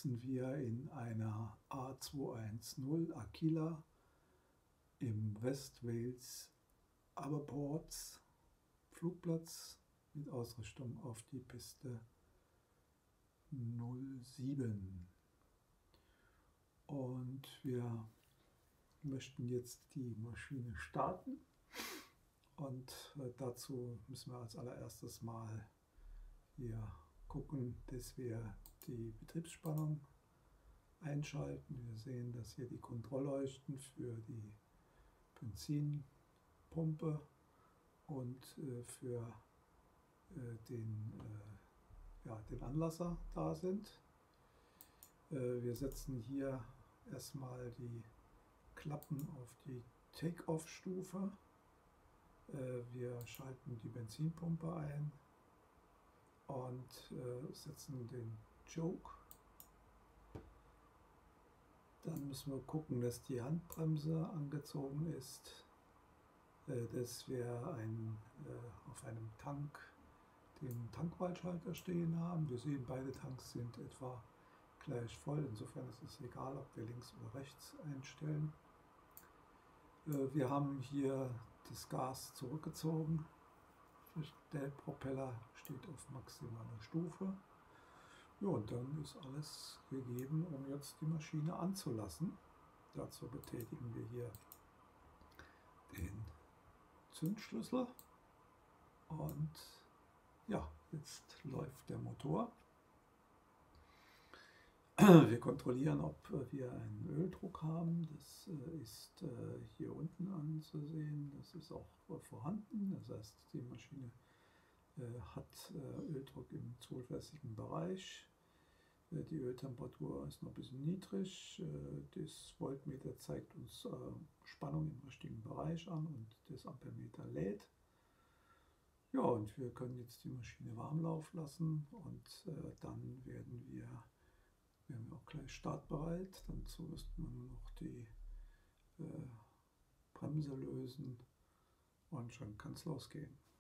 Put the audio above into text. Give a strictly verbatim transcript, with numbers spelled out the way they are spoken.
sitzen wir in einer A zweihundertzehn Aquila im West Wales Aberports Flugplatz mit Ausrichtung auf die Piste null sieben. Und wir möchten jetzt die Maschine starten. Und dazu müssen wir als allererstes mal hier gucken, dass wir die Betriebsspannung einschalten. Wir sehen, dass hier die Kontrollleuchten für die Benzinpumpe und für den, ja, den Anlasser da sind. Wir setzen hier erstmal die Klappen auf die Take-Off-Stufe. Wir schalten die Benzinpumpe ein und setzen den Choke. Dann müssen wir gucken, dass die Handbremse angezogen ist, dass wir einen, auf einem Tank den Tankwahlschalter stehen haben. Wir sehen, beide Tanks sind etwa gleich voll. Insofern ist es egal, ob wir links oder rechts einstellen. Wir haben hier das Gas zurückgezogen. Der Propeller steht auf maximaler Stufe. Ja, und dann ist alles gegeben, um jetzt die Maschine anzulassen. Dazu betätigen wir hier den Zündschlüssel. Und ja, jetzt läuft der Motor. Wir kontrollieren, ob wir einen Öldruck haben. Das ist hier unten anzusehen. Das ist auch vorhanden. Das heißt, die Maschine hat Öldruck im zweifelsigen Bereich. Die Öltemperatur ist noch ein bisschen niedrig. Das Voltmeter zeigt uns Spannung im richtigen Bereich an und das Ampermeter lädt. Ja, und wir können jetzt die Maschine warm laufen lassen und dann werden wir wären wir auch gleich startbereit. Dazu müssten wir nur noch die äh, Bremse lösen und schon kann es losgehen.